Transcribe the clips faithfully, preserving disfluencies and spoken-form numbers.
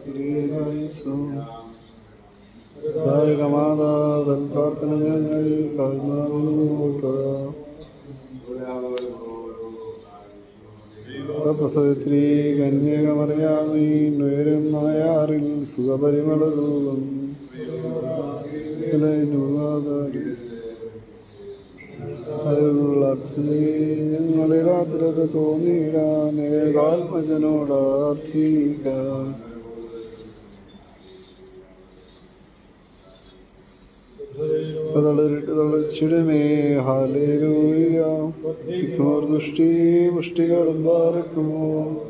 ദായകമാതാ പ്രാർത്ഥന ഞങ്ങൾ പ്രസവത്രീ കന്യകമറിയാമീ ഉയരും നായാറിൽ സുഖപരിമളരൂപം ഞങ്ങളെ രാത്രിത തോന്നിയിടാൻ ഏകാത്മജനോട് അർത്ഥിക്കാൻ തളച്ചിടുമേ ഹാലേലൂയ ദുഷ്ടി പുഷ്ടികളും പാർക്കുമോ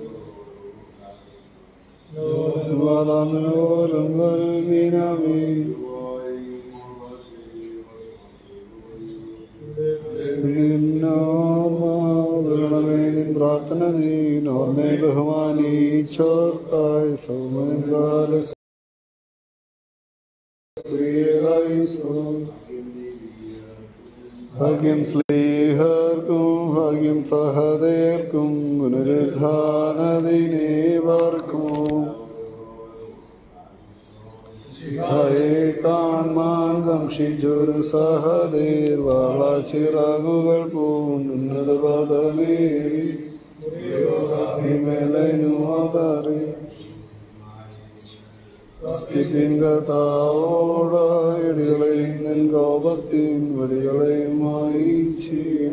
പ്രാർത്ഥന നീ നോർമേ ബഹുമാനീച്ചോർക്കായി സൗമ്യകാല ഭാഗ്യം സ്ലീഹർക്കും ഭാഗ്യം സഹദേർക്കും പുനരുദ്ധാനദിനെ പാർക്കുമോ കാൺമാൻ കംഷിച്ചൊരു സഹദേർ വാളാച്ചിറകുകൾ പൂണ്ടുന്നത പദമേറി മേലനുമാറി ോടടികളെയും നെൽ കോപത്തിൻ വടികളെയുമായി ചീട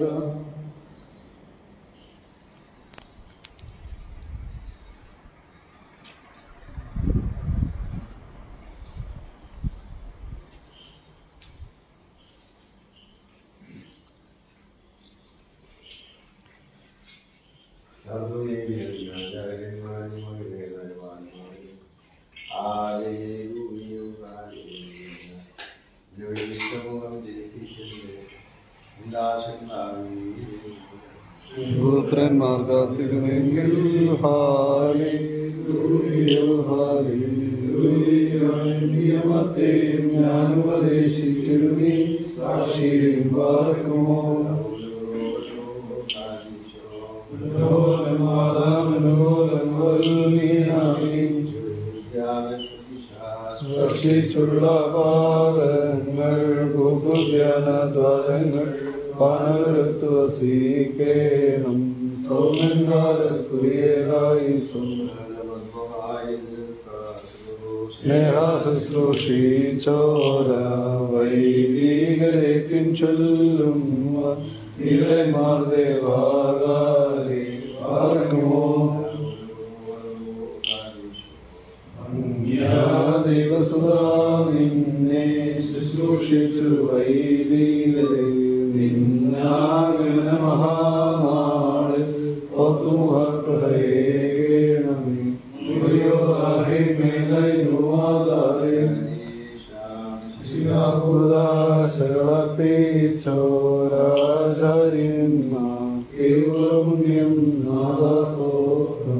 പുത്രന്മാർ കാത്തിരുന്നെങ്കിൽ ഞാൻ ഉപദേശിച്ചിരുന്നീ സാക്ഷിയും പാർക്കുമോ സ്പർശിച്ചുള്ള പാദങ്ങൾ ദ്വാരങ്ങൾ പണവരത്തു വസീകേണം സൗമ്യകാലസ്ഫുരിയരായി സ്നേഹ ശുശ്രൂഷിച്ചോര വൈദികരേക്കും ചൊല്ലും ഇളമാർ ദേവാകാരി പാർക്കുമോ ദൈവസുധാ നിന്നെ ശുശ്രൂഷിച്ചു വൈദികരെ നിന്നാഗണ മഹാനാള് ഓർത്തുമുഖേണമേ ശിവപുരാശകളപ്പിച്ചോരാചാര്യന്മാർ കേവലപുണ്യം നാദാസോത്രം